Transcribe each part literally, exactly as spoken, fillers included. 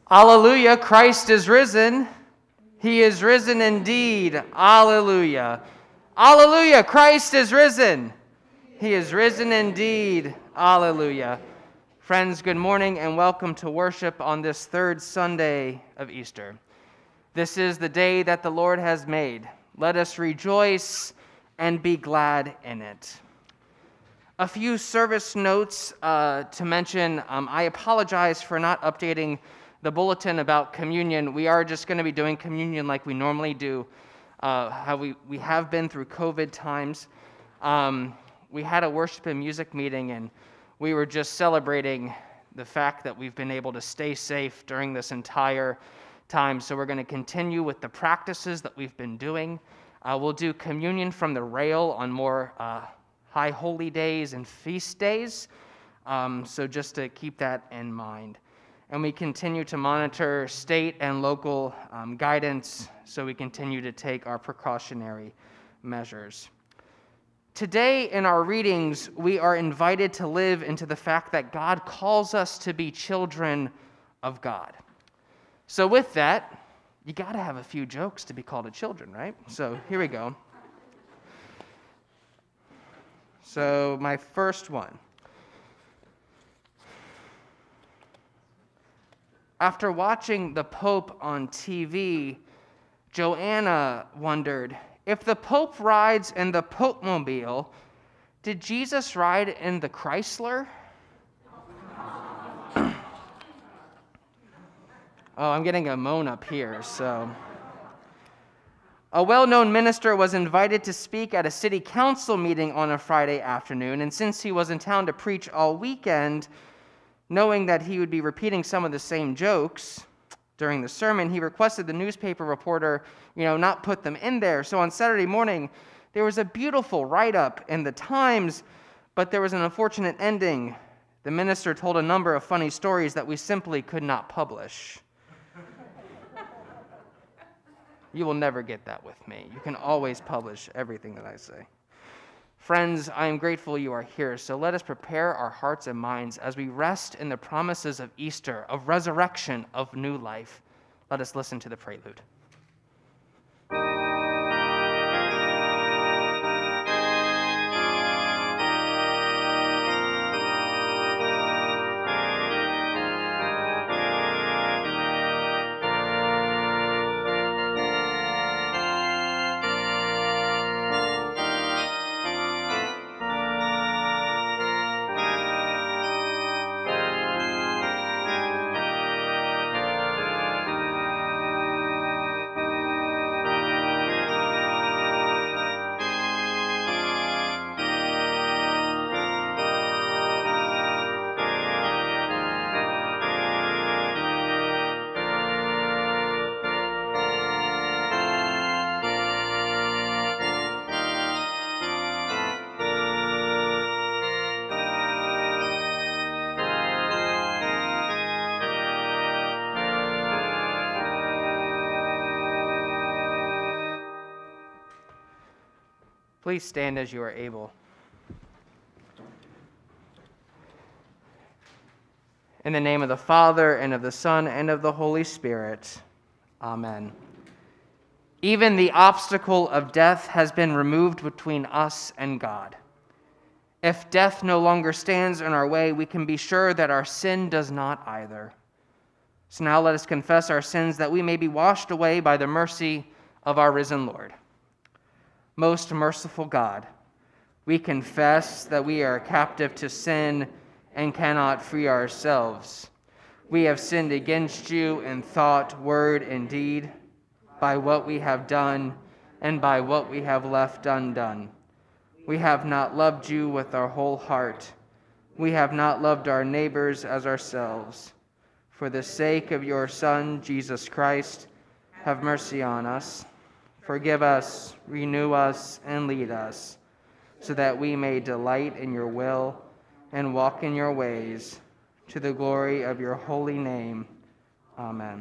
Alleluia, Christ is risen. He is risen indeed. Alleluia. Alleluia, Christ is risen. He is risen indeed. Alleluia. Friends, good morning and welcome to worship on this third Sunday of Easter. This is the day that the Lord has made. Let us rejoice and be glad in it. A few service notes uh, to mention. Um, I apologize for not updating the bulletin about communion. We are just going to be doing communion like we normally do, uh, how we, we have been through COVID times. Um, we had a worship and music meeting, and we were just celebrating the fact that we've been able to stay safe during this entire time. So we're going to continue with the practices that we've been doing. Uh, we'll do communion from the rail on more uh, high holy days and feast days. Um, so just to keep that in mind. And we continue to monitor state and local um, guidance, so we continue to take our precautionary measures. Today in our readings, we are invited to live into the fact that God calls us to be children of God. So with that, you got to have a few jokes to be called a children, right? So here we go. So my first one. After watching the Pope on T V, Joanna wondered, if the Pope rides in the Pope-mobile, did Jesus ride in the Chrysler? Oh, I'm getting a moan up here, so. A well-known minister was invited to speak at a city council meeting on a Friday afternoon, and since he was in town to preach all weekend, knowing that he would be repeating some of the same jokes during the sermon, he requested the newspaper reporter, you know, not put them in there. So on Saturday morning, there was a beautiful write-up in the Times, but there was an unfortunate ending. The minister told a number of funny stories that we simply could not publish. You will never get that with me. You can always publish everything that I say. Friends, I am grateful you are here, so let us prepare our hearts and minds as we rest in the promises of Easter, of resurrection, of new life. Let us listen to the prelude. Please stand as you are able. In the name of the Father, and of the Son, and of the Holy Spirit. Amen. Even the obstacle of death has been removed between us and God. If death no longer stands in our way, we can be sure that our sin does not either. So now let us confess our sins that we may be washed away by the mercy of our risen Lord. Most merciful God, we confess that we are captive to sin and cannot free ourselves. We have sinned against you in thought, word, and deed, by what we have done and by what we have left undone. We have not loved you with our whole heart. We have not loved our neighbors as ourselves. For the sake of your Son, Jesus Christ, have mercy on us. Forgive us, renew us, and lead us, so that we may delight in your will and walk in your ways, to the glory of your holy name. Amen.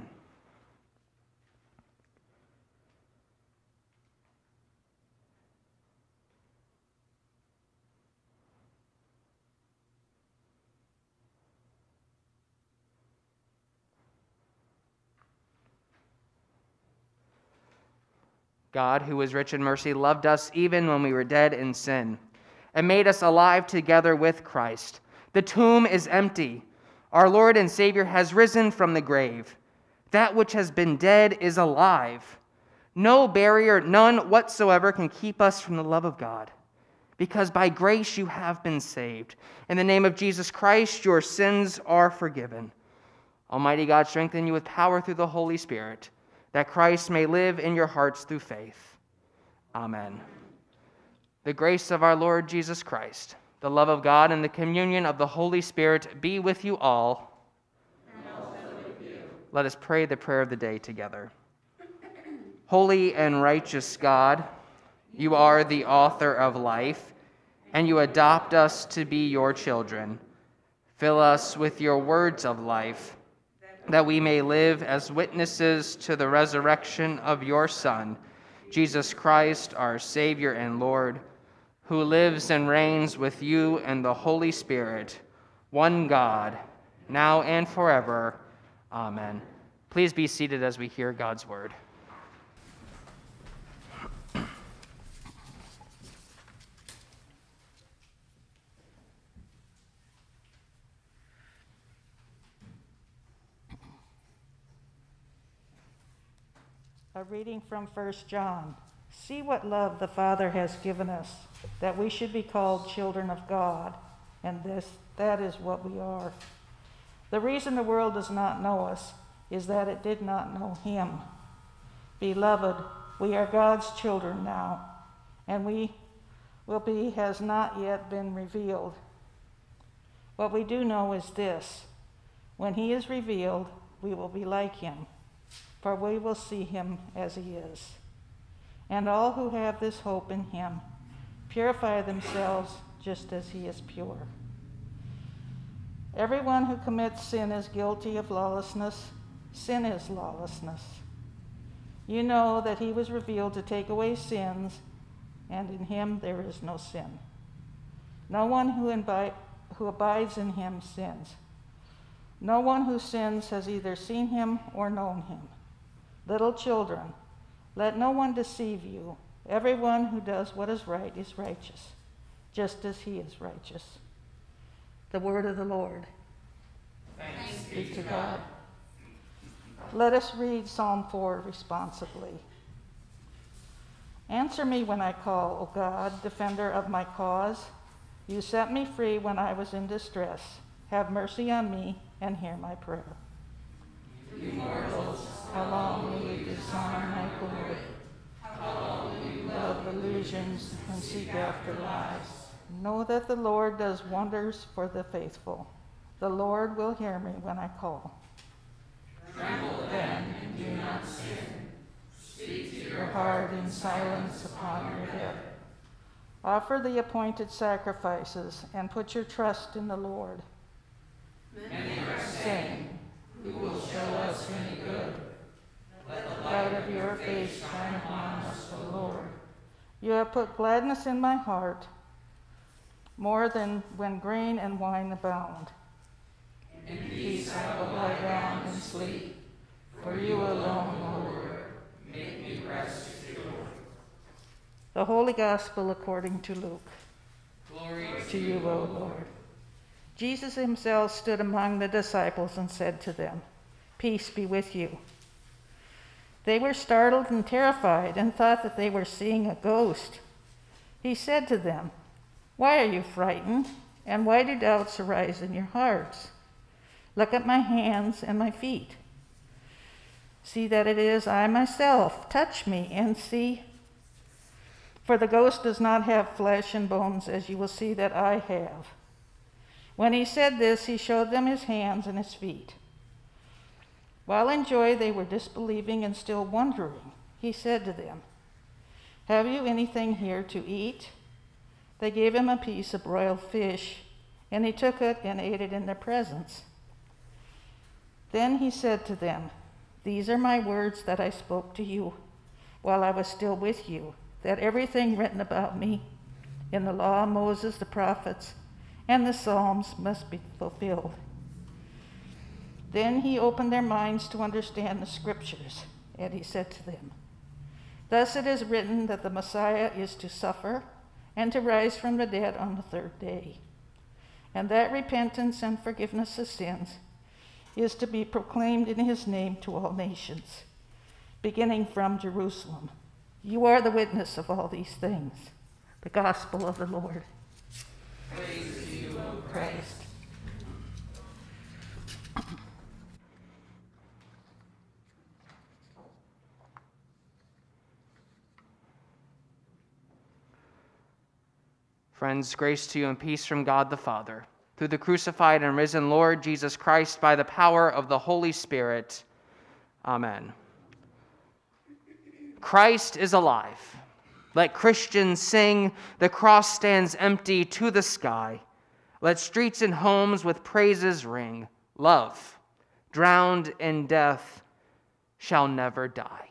God, who is rich in mercy, loved us even when we were dead in sin, and made us alive together with Christ. The tomb is empty. Our Lord and Savior has risen from the grave. That which has been dead is alive. No barrier, none whatsoever, can keep us from the love of God, because by grace you have been saved. In the name of Jesus Christ, your sins are forgiven. Almighty God, strengthen you with power through the Holy Spirit, that Christ may live in your hearts through faith. Amen. The grace of our Lord Jesus Christ, the love of God, and the communion of the Holy Spirit be with you all. And also with you. Let us pray the prayer of the day together. Holy and righteous God, you are the author of life, and you adopt us to be your children. Fill us with your words of life, that we may live as witnesses to the resurrection of your Son, Jesus Christ, our Savior and Lord, who lives and reigns with you and the Holy Spirit, one God, now and forever. Amen. Please be seated as we hear God's word. A reading from First John. See what love the Father has given us, that we should be called children of God, and this that is what we are. The reason the world does not know us is that it did not know him. Beloved, we are God's children now, and we will be has not yet been revealed. What we do know is this: when he is revealed, we will be like him, for we will see him as he is. And all who have this hope in him purify themselves just as he is pure. Everyone who commits sin is guilty of lawlessness. Sin is lawlessness. You know that he was revealed to take away sins, and in him there is no sin. No one who, imbi- who abides in him sins. No one who sins has either seen him or known him. Little children, let no one deceive you. Everyone who does what is right is righteous, just as he is righteous. The word of the Lord. Thanks be to God. Let us read Psalm four responsibly. Answer me when I call, O God, defender of my cause. You set me free when I was in distress. Have mercy on me and hear my prayer. You mortals, how long will you dishonor my glory? How long will you love illusions and seek after lies? Know that the Lord does wonders for the faithful. The Lord will hear me when I call. Tremble then and do not sin. Speak to your heart in silence upon your bed. Offer the appointed sacrifices and put your trust in the Lord. Many are saying, who will show us any good? Let the light of your face shine upon us, O Lord. You have put gladness in my heart, more than when grain and wine abound. In peace I will lie down and sleep, for you alone, O Lord, make me rest secure. The Holy Gospel according to Luke. Glory to you, O Lord. Jesus himself stood among the disciples and said to them, "Peace be with you." They were startled and terrified and thought that they were seeing a ghost. He said to them, "Why are you frightened? And why do doubts arise in your hearts? Look at my hands and my feet. See that it is I myself. Touch me and see. For the ghost does not have flesh and bones, as you will see that I have." When he said this, he showed them his hands and his feet. While in joy they were disbelieving and still wondering, he said to them, "Have you anything here to eat?" They gave him a piece of broiled fish, and he took it and ate it in their presence. Then he said to them, "These are my words that I spoke to you while I was still with you, that everything written about me in the law, Moses, the prophets, and the Psalms must be fulfilled." Then he opened their minds to understand the scriptures, and he said to them, Thus it is written that the Messiah is to suffer and to rise from the dead on the third day, and that repentance and forgiveness of sins is to be proclaimed in his name to all nations, beginning from Jerusalem. You are the witness of all these things. The gospel of the Lord. Praise to you, O Christ. Friends, grace to you and peace from God the Father, through the crucified and risen Lord Jesus Christ, by the power of the Holy Spirit. Amen. Christ is alive. Let Christians sing, the cross stands empty to the sky. Let streets and homes with praises ring. Love, drowned in death, shall never die.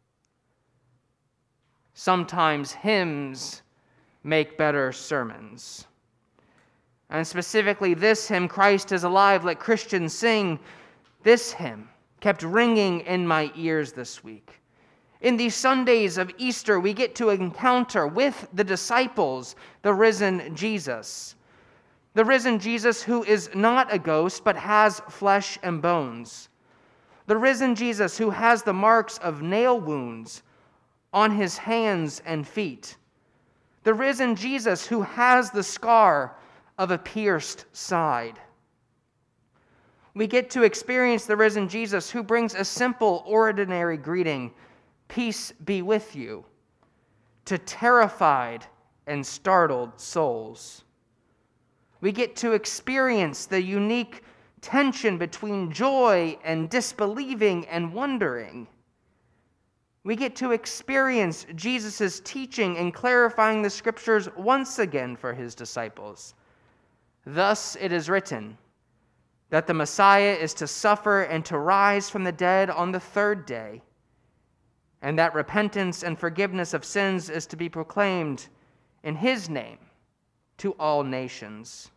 Sometimes hymns make better sermons. And specifically this hymn, Christ is alive, let Christians sing, this hymn kept ringing in my ears this week. In these Sundays of Easter, we get to encounter with the disciples the risen Jesus. The risen Jesus who is not a ghost, but has flesh and bones. The risen Jesus who has the marks of nail wounds on his hands and feet. The risen Jesus who has the scar of a pierced side. We get to experience the risen Jesus who brings a simple, ordinary greeting, peace be with you, to terrified and startled souls. We get to experience the unique tension between joy and disbelieving and wondering. We get to experience Jesus' teaching and clarifying the scriptures once again for his disciples. Thus it is written that the Messiah is to suffer and to rise from the dead on the third day, and that repentance and forgiveness of sins is to be proclaimed in his name to all nations.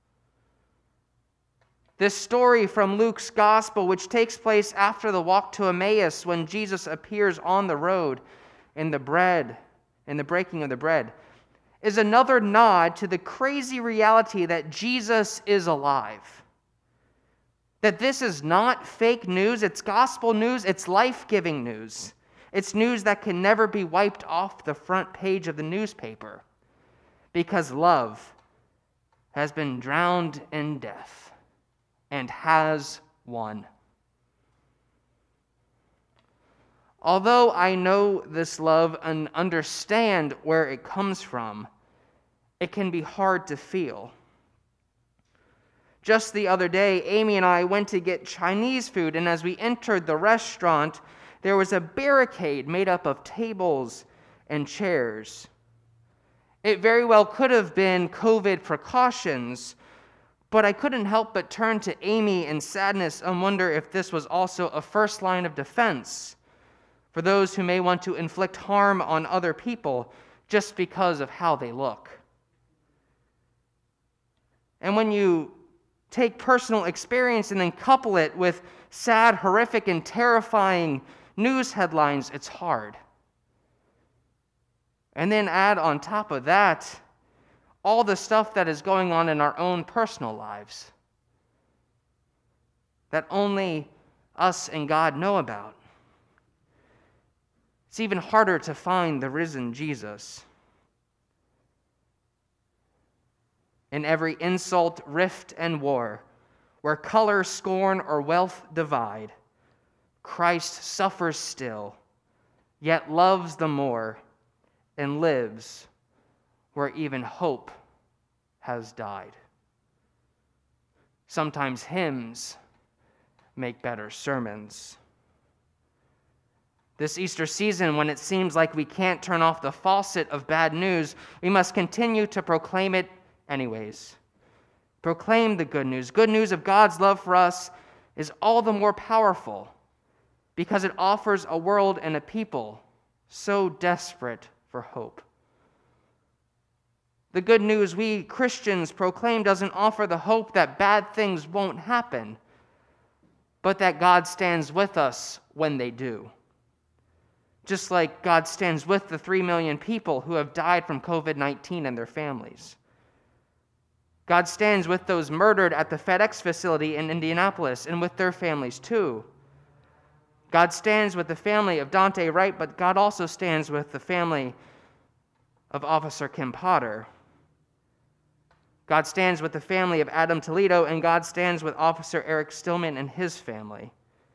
This story from Luke's gospel, which takes place after the walk to Emmaus when Jesus appears on the road in the bread, in the breaking of the bread, is another nod to the crazy reality that Jesus is alive. That this is not fake news, it's gospel news, it's life-giving news. It's news that can never be wiped off the front page of the newspaper, because love has been drowned in death and has won. Although I know this love and understand where it comes from, it can be hard to feel. Just the other day, Amy and I went to get Chinese food, and as we entered the restaurant, there was a barricade made up of tables and chairs. It very well could have been COVID precautions, but I couldn't help but turn to Amy in sadness and wonder if this was also a first line of defense for those who may want to inflict harm on other people just because of how they look. And when you take personal experience and then couple it with sad, horrific, and terrifying news headlines, it's hard. And then add on top of that all the stuff that is going on in our own personal lives that only us and God know about. It's even harder to find the risen Jesus. In every insult, rift, and war, where color, scorn, or wealth divide, Christ suffers still, yet loves the more, and lives where even hope has died. Sometimes hymns make better sermons. This Easter season, when it seems like we can't turn off the faucet of bad news, we must continue to proclaim it anyways. Proclaim the good news. Good news of God's love for us is all the more powerful because it offers a world and a people so desperate for hope. The good news we Christians proclaim doesn't offer the hope that bad things won't happen, but that God stands with us when they do. just like God stands with the three million people who have died from covid nineteen and their families. God stands with those murdered at the FedEx facility in Indianapolis and with their families too. God stands with the family of Dante Wright, but God also stands with the family of Officer Kim Potter. God stands with the family of Adam Toledo, and God stands with Officer Eric Stillman and his family.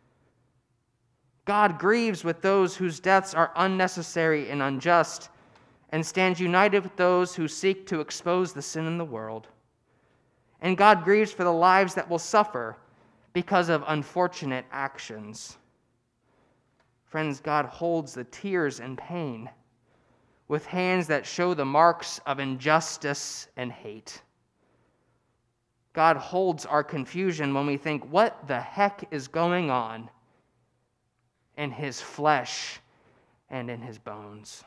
God grieves with those whose deaths are unnecessary and unjust, and stands united with those who seek to expose the sin in the world. And God grieves for the lives that will suffer because of unfortunate actions. Friends, God holds the tears and pain with hands that show the marks of injustice and hate. God holds our confusion when we think, what the heck is going on in his flesh and in his bones?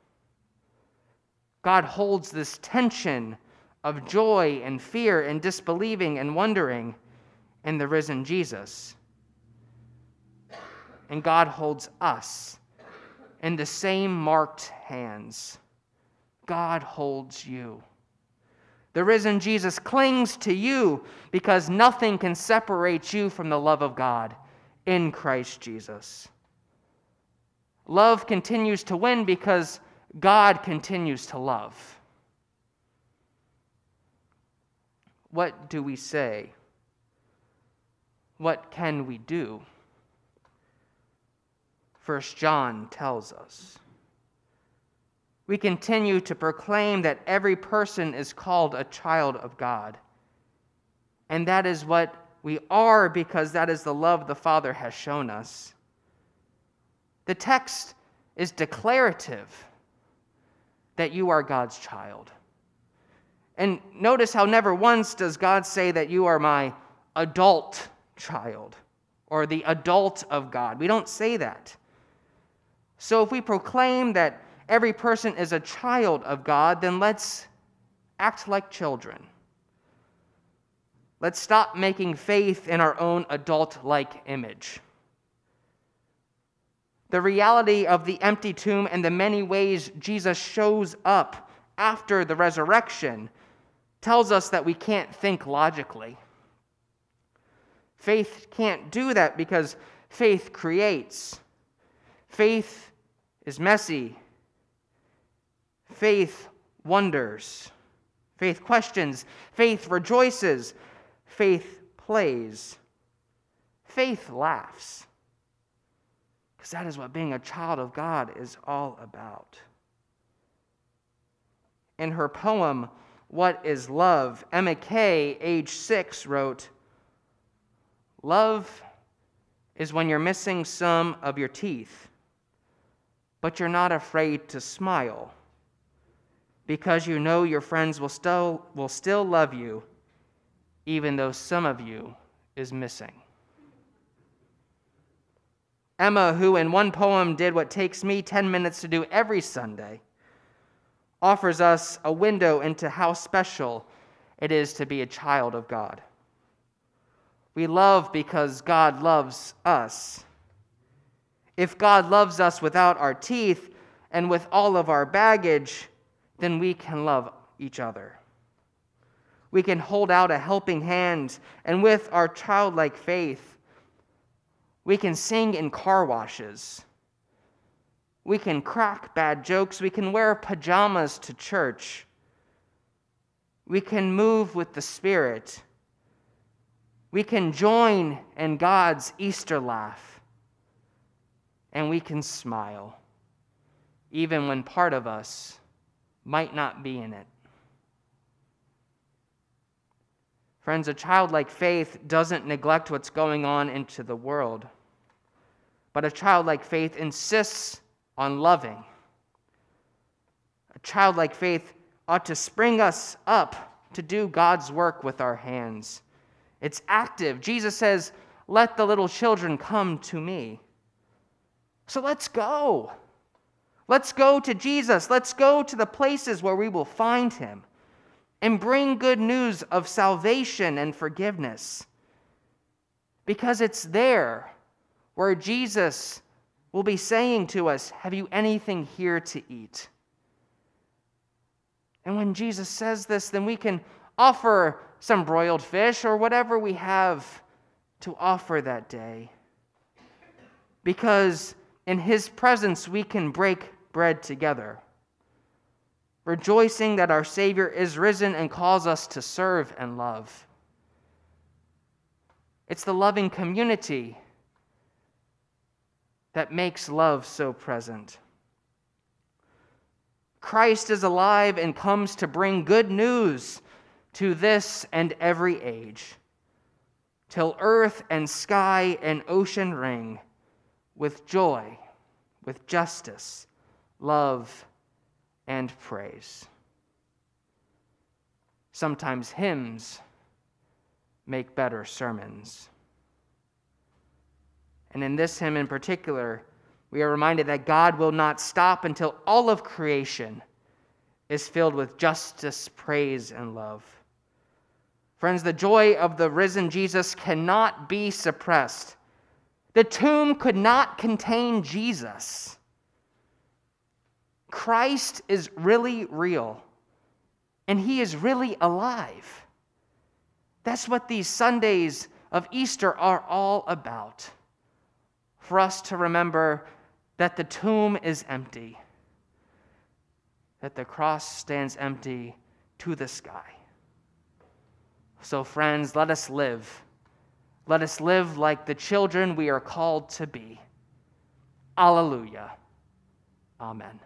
God holds this tension of joy and fear and disbelieving and wondering in the risen Jesus. And God holds us in the same marked hands. God holds you. The risen Jesus clings to you because nothing can separate you from the love of God in Christ Jesus. Love continues to win because God continues to love. What do we say? What can we do? First John tells us. We continue to proclaim that every person is called a child of God. And that is what we are, because that is the love the Father has shown us. The text is declarative that you are God's child. And notice how never once does God say that you are my adult child or the adult of God. We don't say that. So if we proclaim that every person is a child of God, then let's act like children. Let's stop making faith in our own adult-like image. The reality of the empty tomb and the many ways Jesus shows up after the resurrection tells us that we can't think logically. Faith can't do that because faith creates. Faith is messy. Faith wonders. Faith questions. Faith rejoices. Faith plays. Faith laughs. Because that is what being a child of God is all about. In her poem, What is Love?, Emma Kay, age six, wrote, "Love is when you're missing some of your teeth, but you're not afraid to smile, because you know your friends will still, will still love you, even though some of you is missing." Emma, who in one poem did what takes me ten minutes to do every Sunday, offers us a window into how special it is to be a child of God. We love because God loves us. If God loves us without our teeth and with all of our baggage, then we can love each other. We can hold out a helping hand, and with our childlike faith, we can sing in car washes. We can crack bad jokes. We can wear pajamas to church. We can move with the Spirit. We can join in God's Easter laugh. And we can smile, even when part of us might not be in it. Friends, a childlike faith doesn't neglect what's going on into the world, but a childlike faith insists on loving. A childlike faith ought to spring us up to do God's work with our hands. It's active. Jesus says, "Let the little children come to me." So let's go. Let's go to Jesus. Let's go to the places where we will find him and bring good news of salvation and forgiveness. Because it's there where Jesus will be saying to us, have you anything here to eat? And when Jesus says this, then we can offer some broiled fish or whatever we have to offer that day. Because in his presence we can break bread together, rejoicing that our Savior is risen and calls us to serve and love. It's the loving community that makes love so present. Christ is alive and comes to bring good news to this and every age, till earth and sky and ocean ring with joy, with justice, love, and praise. Sometimes hymns make better sermons. And in this hymn in particular, we are reminded that God will not stop until all of creation is filled with justice, praise, and love. Friends, the joy of the risen Jesus cannot be suppressed. The tomb could not contain Jesus. Christ is really real, and he is really alive. That's what these Sundays of Easter are all about. For us to remember that the tomb is empty, that the cross stands empty to the sky. So, friends, let us live. Let us live like the children we are called to be. Alleluia. Amen.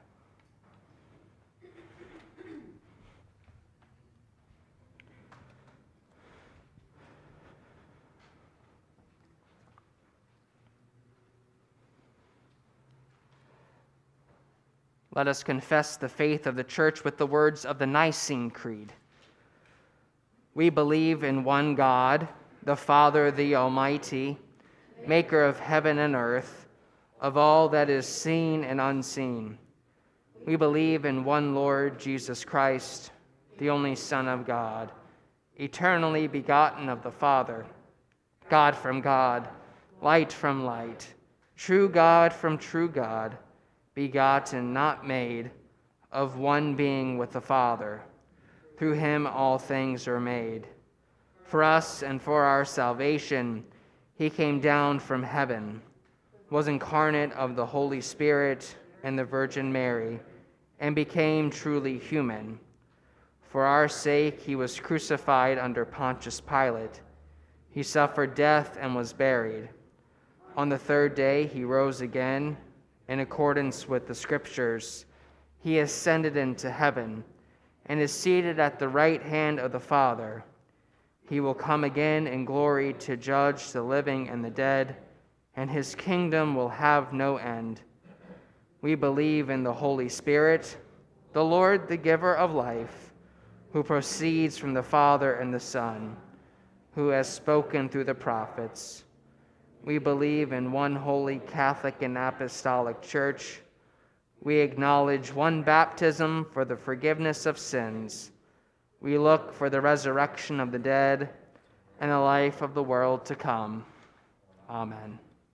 Let us confess the faith of the church with the words of the Nicene Creed. We believe in one God, the Father, the Almighty, maker of heaven and earth, of all that is seen and unseen. We believe in one Lord Jesus Christ, the only Son of God, eternally begotten of the Father, God from God, light from light, true God from true God, begotten, not made, of one being with the Father. Through him all things are made. For us and for our salvation, he came down from heaven, was incarnate of the Holy Spirit and the Virgin Mary, and became truly human. For our sake he was crucified under Pontius Pilate. He suffered death and was buried. On the third day he rose again. In accordance with the Scriptures, he ascended into heaven and is seated at the right hand of the Father. He will come again in glory to judge the living and the dead, and his kingdom will have no end. We believe in the Holy Spirit, the Lord, the giver of life, who proceeds from the Father and the Son, who has spoken through the prophets. We believe in one holy Catholic and Apostolic Church. We acknowledge one baptism for the forgiveness of sins. We look for the resurrection of the dead and the life of the world to come. Amen.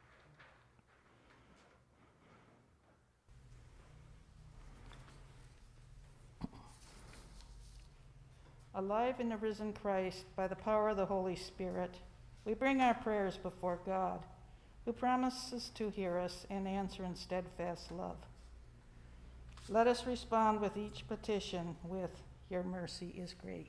Alive in the risen Christ, by the power of the Holy Spirit, we bring our prayers before God, who promises to hear us and answer in steadfast love. Let us respond with each petition with, your mercy is great.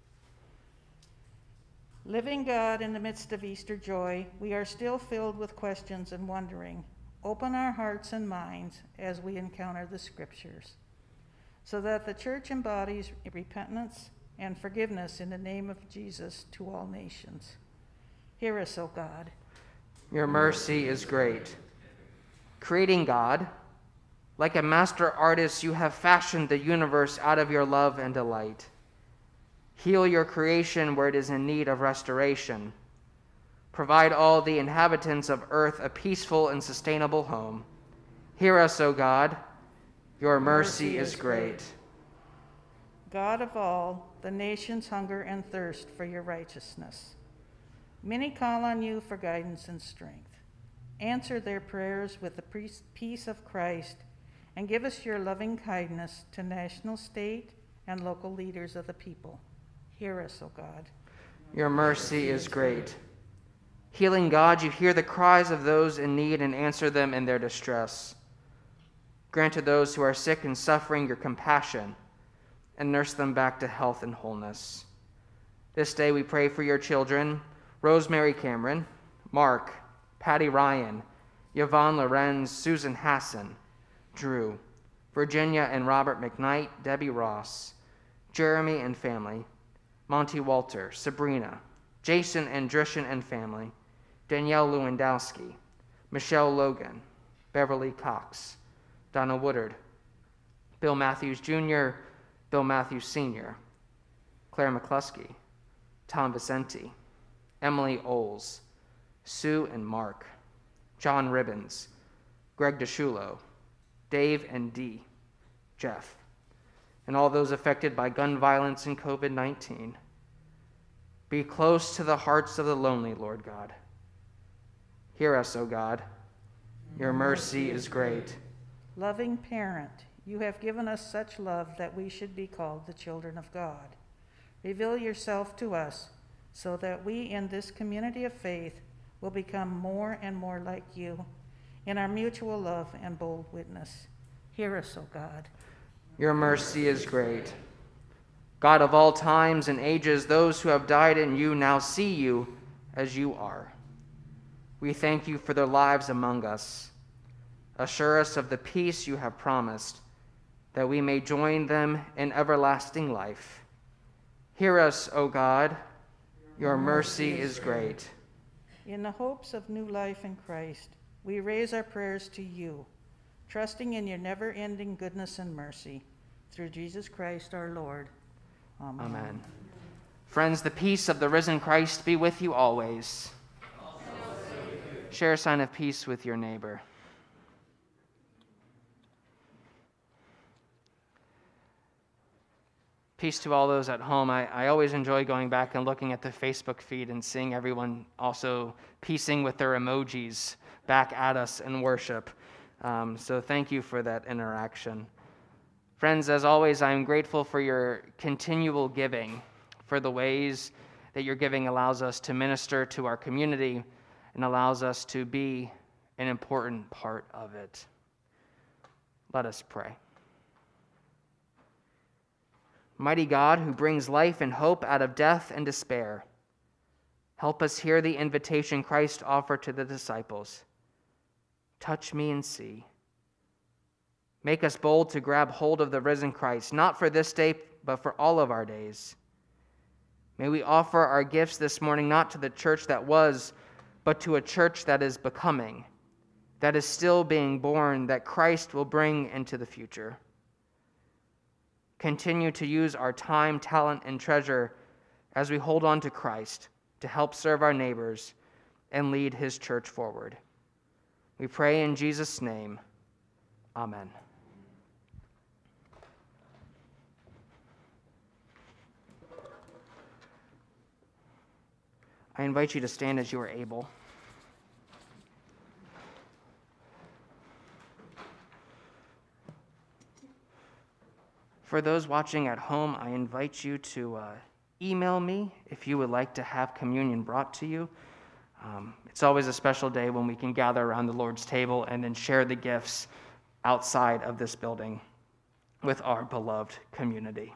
Living God, in the midst of Easter joy, we are still filled with questions and wondering. Open our hearts and minds as we encounter the Scriptures, so that the church embodies repentance and forgiveness in the name of Jesus to all nations. Hear us, O God. Your mercy is great. Creating God, like a master artist, you have fashioned the universe out of your love and delight. Heal your creation where it is in need of restoration. Provide all the inhabitants of earth a peaceful and sustainable home. Hear us, O God. Your mercy, mercy is, is great. great. God of all, the nations hunger and thirst for your righteousness. Many call on you for guidance and strength. Answer their prayers with the peace of Christ, and give us your loving kindness to national, state, and local leaders of the people. Hear us, O God. Your mercy is great. Healing God, you hear the cries of those in need and answer them in their distress. Grant to those who are sick and suffering your compassion, and nurse them back to health and wholeness. This day we pray for your children, Rosemary Cameron, Mark, Patty Ryan, Yvonne Lorenz, Susan Hassan, Drew, Virginia and Robert McKnight, Debbie Ross, Jeremy and family, Monty Walter, Sabrina, Jason and Drishan and family, Danielle Lewandowski, Michelle Logan, Beverly Cox, Donna Woodard, Bill Matthews Junior, Bill Matthews Senior, Claire McCluskey, Tom Vicente, Emily Oles, Sue and Mark, John Ribbons, Greg DeShulo, Dave and Dee, Jeff, and all those affected by gun violence and covid nineteen. Be close to the hearts of the lonely, Lord God. Hear us, O God. Your mercy is great. Loving parent, you have given us such love that we should be called the children of God. Reveal yourself to us so that we in this community of faith will become more and more like you in our mutual love and bold witness. Hear us, O God. Your mercy is great. God of all times and ages, those who have died in you now see you as you are. We thank you for their lives among us. Assure us of the peace you have promised, that we may join them in everlasting life. Hear us, O God. Your mercy is great. In the hopes of new life in Christ, we raise our prayers to you, trusting in your never-ending goodness and mercy. Through Jesus Christ our Lord. Amen. Amen. Friends, the peace of the risen Christ be with you always. Share a sign of peace with your neighbor. Peace to all those at home. I, I always enjoy going back and looking at the Facebook feed and seeing everyone also piecing with their emojis back at us in worship. Um, so thank you for that interaction. Friends, as always, I am grateful for your continual giving, for the ways that your giving allows us to minister to our community and allows us to be an important part of it. Let us pray. Mighty God, who brings life and hope out of death and despair, help us hear the invitation Christ offered to the disciples. Touch me and see. Make us bold to grab hold of the risen Christ, not for this day, but for all of our days. May we offer our gifts this morning not to the church that was, but to a church that is becoming, that is still being born, that Christ will bring into the future. Continue to use our time, talent, and treasure as we hold on to Christ to help serve our neighbors and lead his church forward. We pray in Jesus' name. Amen. I invite you to stand as you are able. For those watching at home, I invite you to uh, email me if you would like to have communion brought to you. Um, it's always a special day when we can gather around the Lord's table and then share the gifts outside of this building with our beloved community.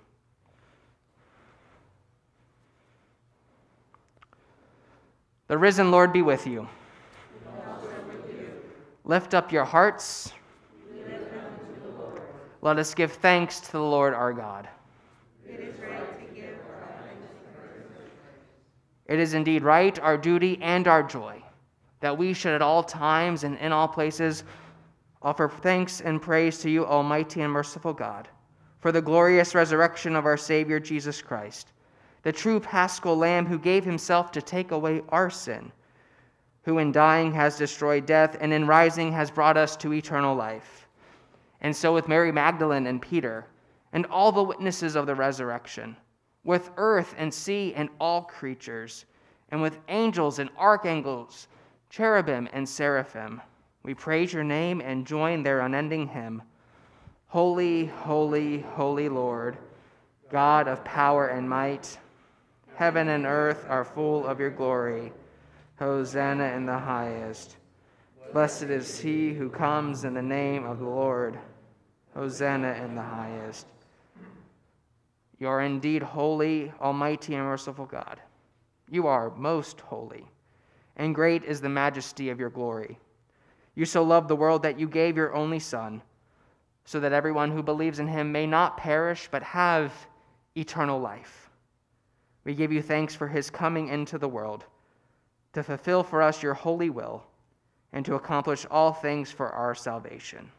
The risen Lord be with you. And also with you. Lift up your hearts. We lift them to the Lord. Let us give thanks to the Lord our God. It is right to give our thanks and praise. It is indeed right, our duty and our joy, that we should at all times and in all places offer thanks and praise to you, Almighty and merciful God, for the glorious resurrection of our Savior Jesus Christ, the true Paschal Lamb who gave himself to take away our sin, who in dying has destroyed death and in rising has brought us to eternal life. And so with Mary Magdalene and Peter and all the witnesses of the resurrection, with earth and sea and all creatures, and with angels and archangels, cherubim and seraphim, we praise your name and join their unending hymn. Holy, holy, holy Lord, God of power and might, heaven and earth are full of your glory. Hosanna in the highest. Blessed is he who comes in the name of the Lord. Hosanna in the highest. You are indeed holy, almighty, and merciful God. You are most holy, and great is the majesty of your glory. You so loved the world that you gave your only Son, so that everyone who believes in him may not perish but have eternal life. We give you thanks for his coming into the world, to fulfill for us your holy will, and to accomplish all things for our salvation.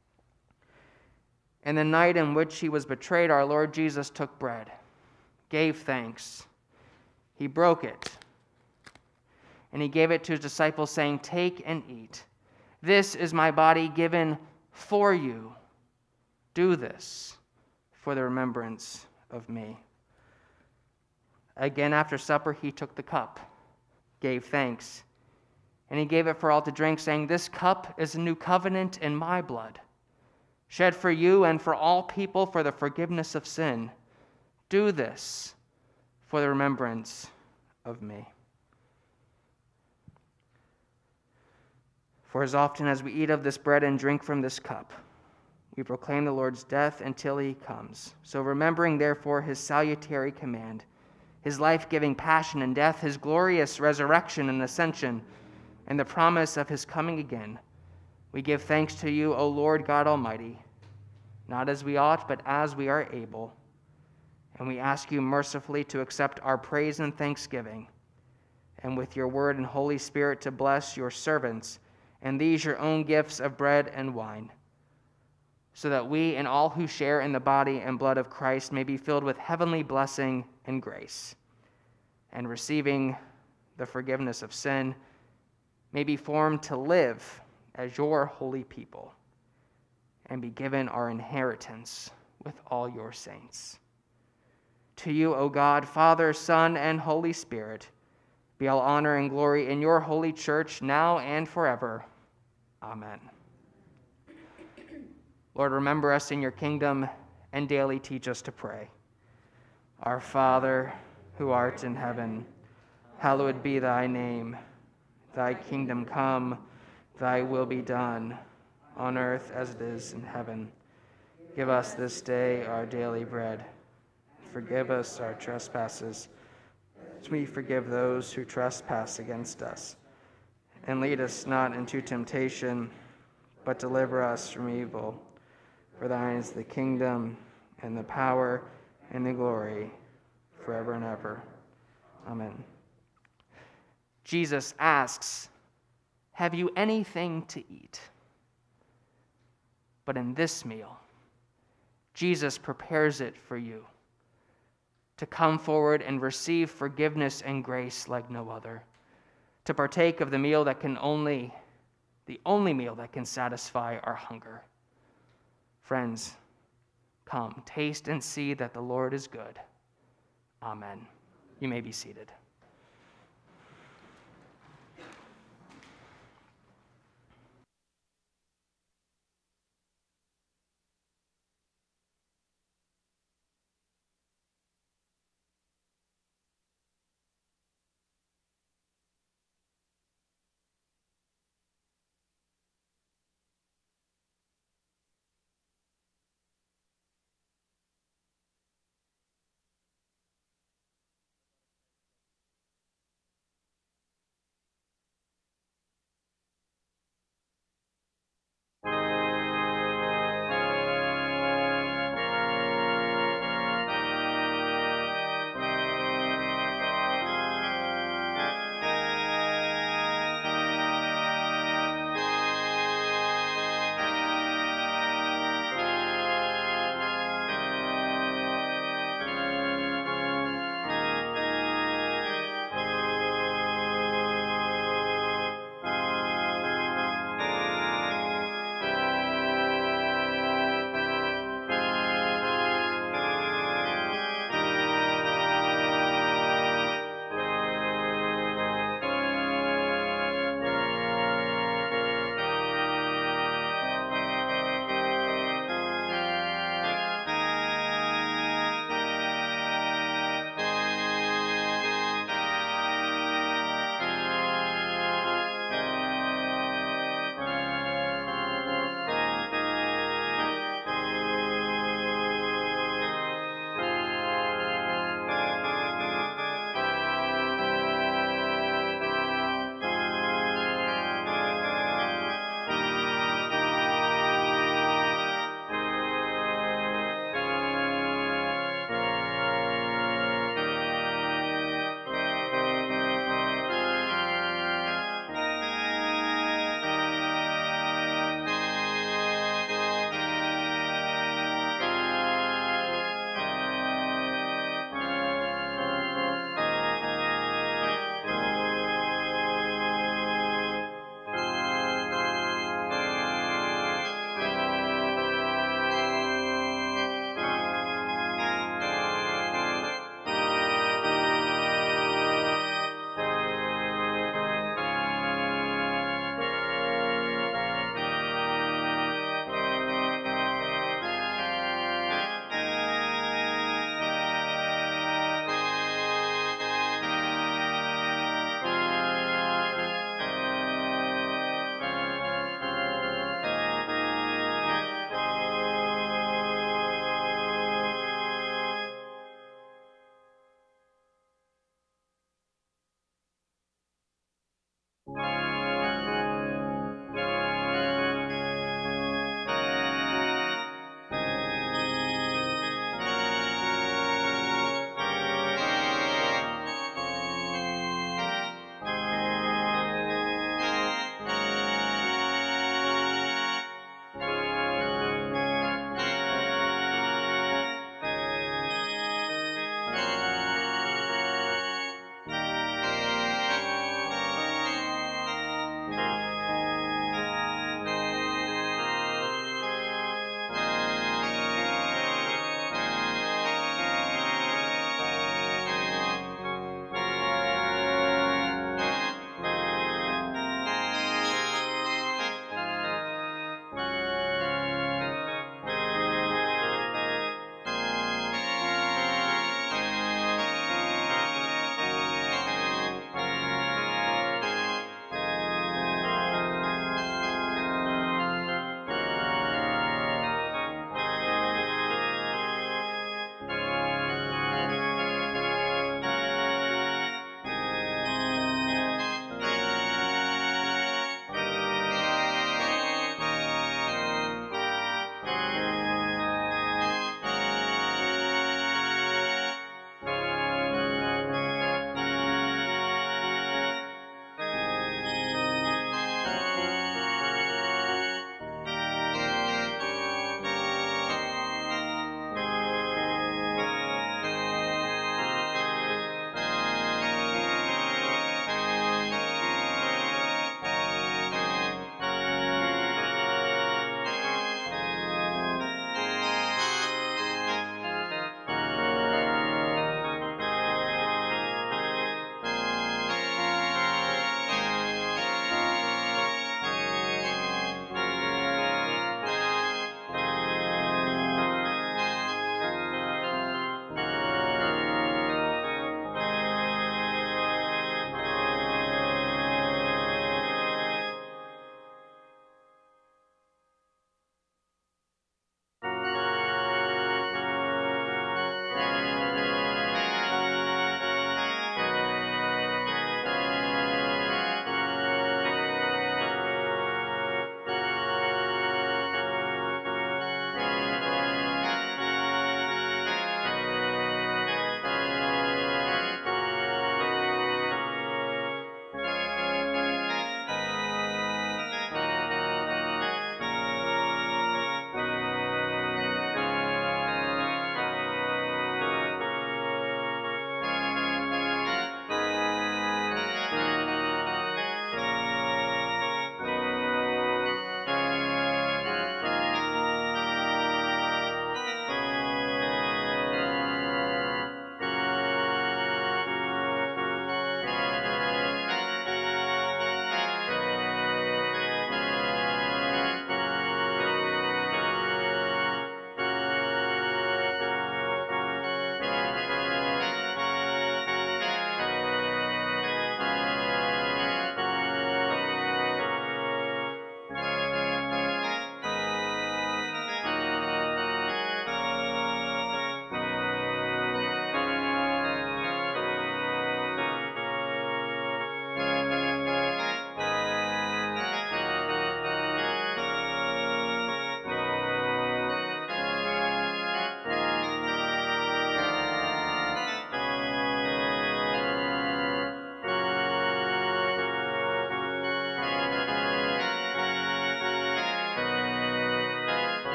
In the night in which he was betrayed, our Lord Jesus took bread, gave thanks. He broke it, and he gave it to his disciples, saying, "Take and eat. This is my body given for you. Do this for the remembrance of me." Again, after supper, he took the cup, gave thanks, and he gave it for all to drink, saying, "This cup is a new covenant in my blood, shed for you and for all people for the forgiveness of sin. Do this for the remembrance of me." For as often as we eat of this bread and drink from this cup, we proclaim the Lord's death until he comes. So remembering, therefore, his salutary command, his life-giving passion and death, his glorious resurrection and ascension, and the promise of his coming again, we give thanks to you, O Lord God Almighty, not as we ought, but as we are able. And we ask you mercifully to accept our praise and thanksgiving, and with your word and Holy Spirit to bless your servants and these your own gifts of bread and wine, so that we and all who share in the body and blood of Christ may be filled with heavenly blessing and grace, and receiving the forgiveness of sin, may be formed to live as your holy people, and be given our inheritance with all your saints. To you, O God, Father, Son, and Holy Spirit, be all honor and glory in your holy church, now and forever. Amen. Lord, remember us in your kingdom and daily teach us to pray. Our Father, who art in heaven, hallowed be thy name. Thy kingdom come, thy will be done, on earth as it is in heaven. Give us this day our daily bread. Forgive us our trespasses, as we forgive those who trespass against us. And lead us not into temptation, but deliver us from evil. For thine is the kingdom, and the power, and the glory, forever and ever. Amen. Jesus asks, "Have you anything to eat?" But in this meal, Jesus prepares it for you, to come forward and receive forgiveness and grace like no other, to partake of the meal that can only, the only meal that can satisfy our hunger. Friends, come, taste and see that the Lord is good. Amen. You may be seated.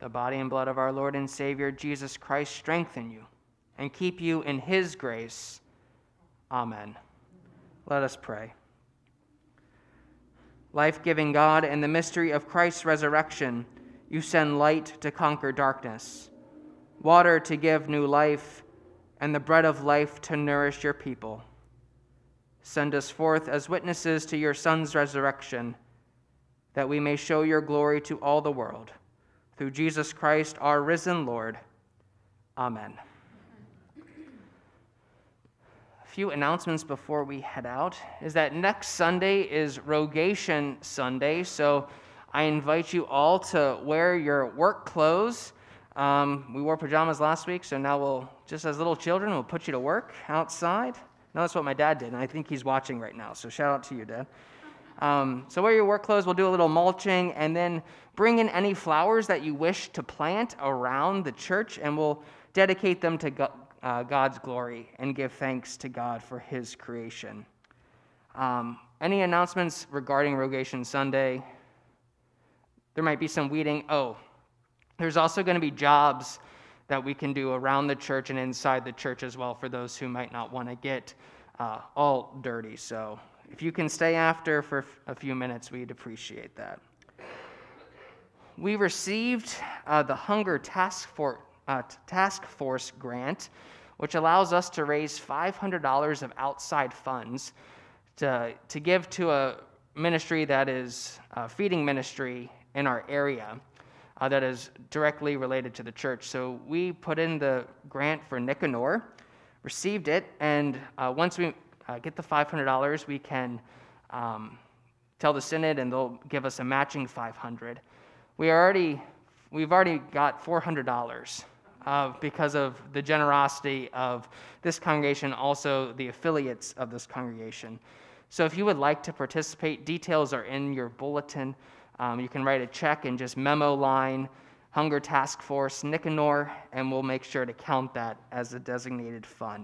the body and blood of our Lord and Savior Jesus Christ strengthen you and keep you in his grace. Amen. Let us pray. Life-giving God, in the mystery of Christ's resurrection, you send light to conquer darkness, water to give new life, and the bread of life to nourish your people. Send us forth as witnesses to your Son's resurrection, that we may show your glory to all the world. Through Jesus Christ, our risen Lord. Amen. A few announcements before we head out is that next Sunday is Rogation Sunday, so I invite you all to wear your work clothes. Um, we wore pajamas last week, so now we'll, just as little children, we'll put you to work outside. No, that's what my dad did, and I think he's watching right now, so shout out to you, Dad. Um, so wear your work clothes, we'll do a little mulching, and then bring in any flowers that you wish to plant around the church, and we'll dedicate them to God, uh, God's glory and give thanks to God for his creation. Um, any announcements regarding Rogation Sunday? There might be some weeding. Oh, there's also going to be jobs that we can do around the church and inside the church as well for those who might not want to get uh, all dirty. So if you can stay after for a few minutes, we'd appreciate that. We received uh, the Hunger Task, For- uh, Task Force grant, which allows us to raise five hundred dollars of outside funds to, to give to a ministry that is a feeding ministry in our area. Uh, that is directly related to the church. So we put in the grant for Nicanor, received it, and uh, once we uh, get the five hundred dollars, we can um, tell the synod, and they'll give us a matching five hundred dollars. We already, we've already got four hundred dollars uh, because of the generosity of this congregation, also the affiliates of this congregation. So if you would like to participate, details are in your bulletin. Um, you can write a check and just memo line Hunger Task Force Nicanor, and we'll make sure to count that as a designated fund.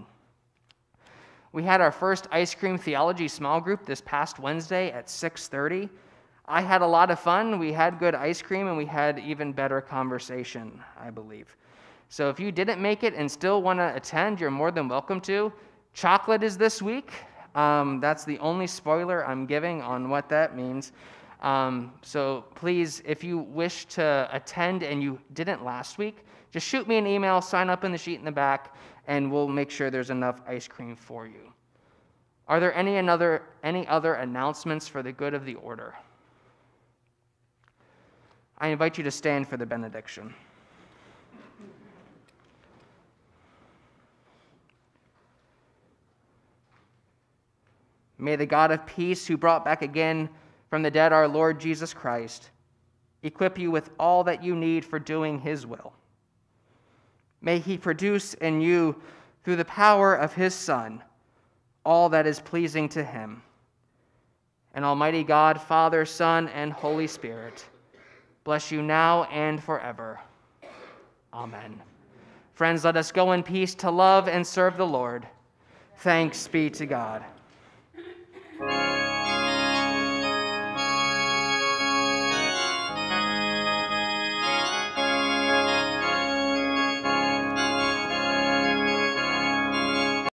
We had our first ice cream theology small group this past Wednesday at six thirty. I had a lot of fun. We had good ice cream, and we had even better conversation, I believe. So if you didn't make it and still want to attend, you're more than welcome to. Chocolate is this week. Um, that's the only spoiler I'm giving on what that means. Um, so please, if you wish to attend and you didn't last week, just shoot me an email, sign up in the sheet in the back, and we'll make sure there's enough ice cream for you. Are there any another any other announcements for the good of the order? I invite you to stand for the benediction. May the God of peace, who brought back again from the dead our Lord Jesus Christ, equip you with all that you need for doing his will. May he produce in you, through the power of his Son, all that is pleasing to him. And Almighty God, Father, Son, and Holy Spirit, bless you now and forever. Amen. Friends, let us go in peace to love and serve the Lord. Thanks be to God.